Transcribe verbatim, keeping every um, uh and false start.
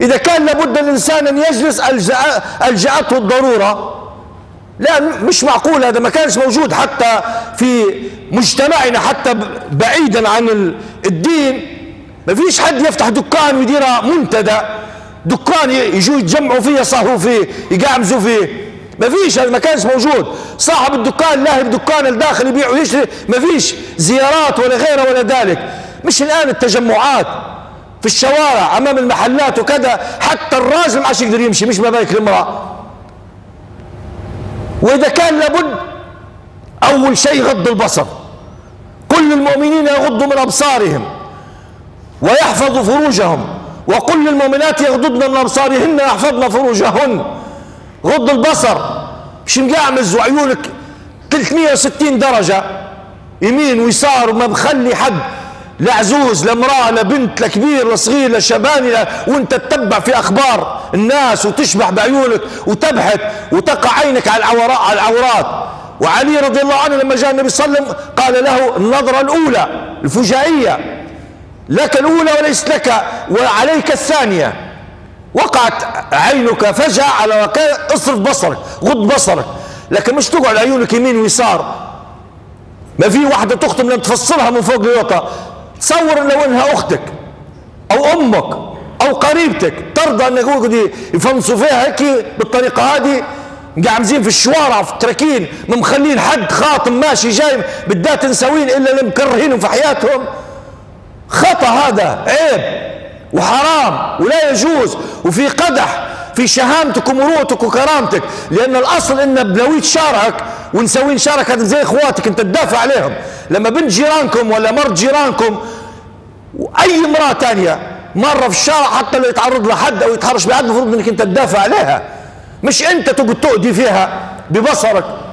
إذا كان لابد الإنسان أن يجلس ألجأته الضرورة، لا مش معقول، هذا ما كانش موجود حتى في مجتمعنا، حتى بعيدا عن الدين. ما فيش حد يفتح دكان ويديرها منتدى، دكان يجوا يتجمعوا فيه يسهروا فيه يقعمزوا فيه، ما فيش، هذا ما كانش موجود. صاحب الدكان لاهي بدكان الداخل يبيع ويشتري، ما فيش زيارات ولا غيره ولا ذلك. مش الآن التجمعات في الشوارع أمام المحلات وكذا، حتى الراجل ما عادش يقدر يمشي، مش ما بالك المرأة. وإذا كان لابد، أول شيء غض البصر، كل المؤمنين يغضوا من أبصارهم ويحفظوا فروجهم، وكل للمؤمنات يغضضن من أبصارهن ويحفظن فروجهن. غض البصر، مش مقعمز وعيونك ثلاثمئة وستين درجة يمين ويسار وما مخلي حد، لا عزوز لا امرأة لا بنت لا كبير لا صغير لا شباني لا، وانت تتبع في اخبار الناس وتشبح بعيونك وتبحث وتقع عينك على العورات على العورات. وعلي رضي الله عنه لما جاء النبي صلى الله عليه وسلم قال له النظرة الأولى الفجائية، لك الأولى وليست لك وعليك الثانية. وقعت عينك فجأة على وكان اصرف بصرك، غض بصرك، لكن مش تقعد عيونك يمين ويسار. ما في واحدة تختم لما تفصلها من فوق ليوطا، تصور لو انها اختك او امك او قريبتك ترضى ان يقعدوا يفنصوا فيها هيك بالطريقة هذه، قاعمزين في الشوارع في التراكين مخلين حد خاطم ماشي جاي بدات نسوين الا اللي مكرهينهم في حياتهم؟ خطأ، هذا عيب وحرام ولا يجوز، وفي قدح في شهامتك ومروءتك وكرامتك، لأن الأصل إن بنويت شارعك ونسوين شارعك هذا زي إخواتك أنت تدافع عليهم. لما بنت جيرانكم ولا مرت جيرانكم وأي امرأة تانية مرة في الشارع حتى لو يتعرض لحد أو يتحرش بحد، المفروض إنك أنت تدافع عليها، مش أنت تقعد تؤذي فيها ببصرك